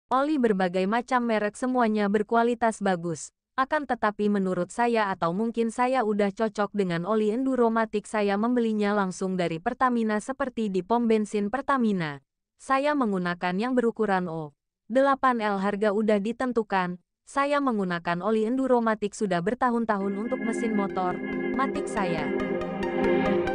Oli berbagai macam merek semuanya berkualitas bagus. Akan tetapi menurut saya atau mungkin saya udah cocok dengan oli Enduromatic, saya membelinya langsung dari Pertamina seperti di pom bensin Pertamina. Saya menggunakan yang berukuran O8L, harga udah ditentukan. Saya menggunakan oli Enduromatic sudah bertahun-tahun untuk mesin motor Matic saya.